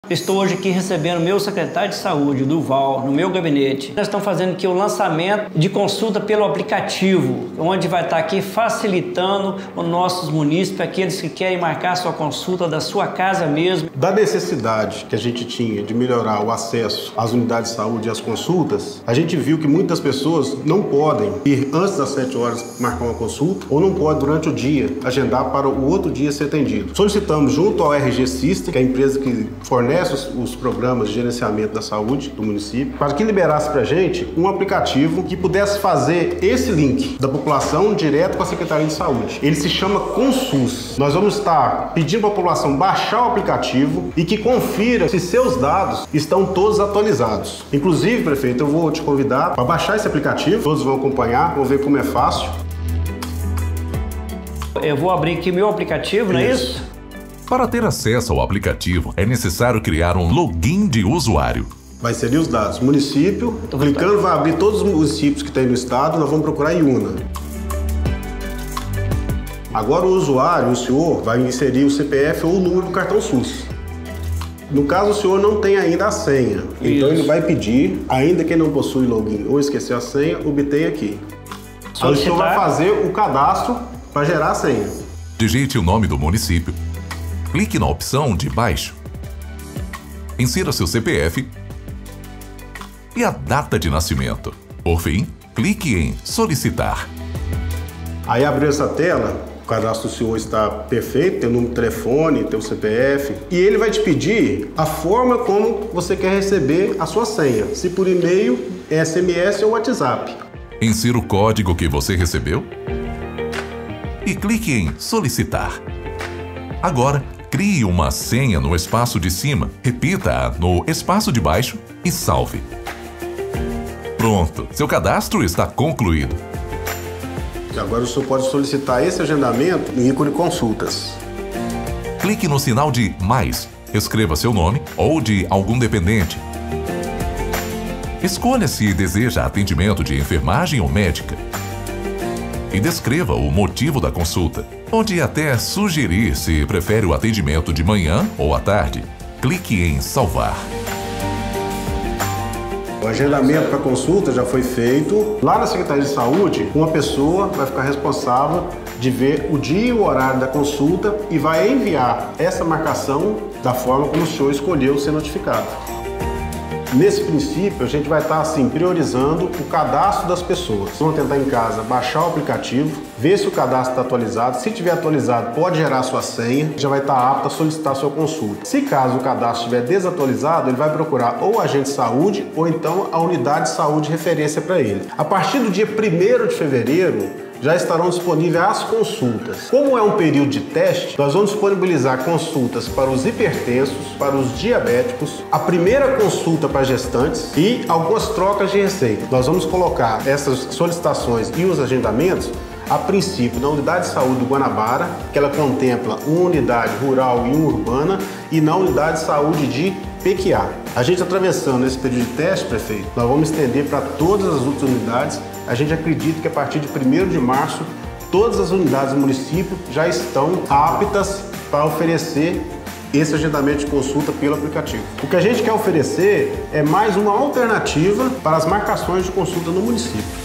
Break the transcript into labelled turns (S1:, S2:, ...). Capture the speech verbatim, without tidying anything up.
S1: Estou hoje aqui recebendo meu secretário de saúde, Duval, no meu gabinete. Nós estamos fazendo aqui o lançamento de consulta pelo aplicativo, onde vai estar aqui facilitando os nossos munícipes, aqueles que querem marcar sua consulta da sua casa mesmo.
S2: Da necessidade que a gente tinha de melhorar o acesso às unidades de saúde e às consultas, a gente viu que muitas pessoas não podem ir antes das sete horas marcar uma consulta ou não podem durante o dia agendar para o outro dia ser atendido. Solicitamos junto ao R G System, que é a empresa que fornece Os, os programas de gerenciamento da saúde do município, para que liberasse para a gente um aplicativo que pudesse fazer esse link da população direto com a Secretaria de Saúde. Ele se chama Consus. Nós vamos estar pedindo para a população baixar o aplicativo e que confira se seus dados estão todos atualizados. Inclusive, prefeito, eu vou te convidar para baixar esse aplicativo, todos vão acompanhar, vão ver como é fácil.
S1: Eu vou abrir aqui meu aplicativo, não é isso?
S3: Para ter acesso ao aplicativo, é necessário criar um login de usuário.
S2: Vai inserir os dados. Município, clicando vai abrir todos os municípios que tem no estado, nós vamos procurar em Una. Agora o usuário, o senhor, vai inserir o C P F ou o número do cartão SUS. No caso, o senhor não tem ainda a senha. Isso. Então ele vai pedir, ainda que não possui login ou esquecer a senha, obtenha aqui. Aí o senhor vai fazer o cadastro para gerar a senha.
S3: Digite o nome do município. Clique na opção de baixo, insira seu C P F e a data de nascimento. Por fim, clique em solicitar.
S2: Aí abriu essa tela, o cadastro do senhor está perfeito, tem o número de telefone, tem o C P F, e ele vai te pedir a forma como você quer receber a sua senha, se por e-mail, S M S ou WhatsApp.
S3: Insira o código que você recebeu e clique em solicitar. Agora, crie uma senha no espaço de cima, repita-a no espaço de baixo e salve. Pronto, seu cadastro está concluído.
S2: Agora o senhor pode solicitar esse agendamento no ícone consultas.
S3: Clique no sinal de mais, escreva seu nome ou de algum dependente. Escolha se deseja atendimento de enfermagem ou médica. E descreva o motivo da consulta. Pode até sugerir se prefere o atendimento de manhã ou à tarde. Clique em salvar.
S2: O agendamento para consulta já foi feito. Lá na Secretaria de Saúde, uma pessoa vai ficar responsável de ver o dia e o horário da consulta e vai enviar essa marcação da forma como o senhor escolheu ser notificado. Nesse princípio, a gente vai estar assim, priorizando o cadastro das pessoas. Vamos tentar em casa baixar o aplicativo, ver se o cadastro está atualizado. Se tiver atualizado, pode gerar sua senha, já vai estar apto a solicitar a sua consulta. Se caso o cadastro estiver desatualizado, ele vai procurar ou o agente de saúde ou então a unidade de saúde de referência para ele. A partir do dia primeiro de fevereiro, já estarão disponíveis as consultas. Como é um período de teste, nós vamos disponibilizar consultas para os hipertensos, para os diabéticos, a primeira consulta para gestantes e algumas trocas de receita. Nós vamos colocar essas solicitações e os agendamentos a princípio na unidade de saúde do Guanabara, que ela contempla uma unidade rural e uma urbana, e na unidade de saúde de Pequiá. A gente atravessando esse período de teste, prefeito, nós vamos estender para todas as outras unidades. A gente acredita que a partir de primeiro de março, todas as unidades do município já estão aptas para oferecer esse agendamento de consulta pelo aplicativo. O que a gente quer oferecer é mais uma alternativa para as marcações de consulta no município.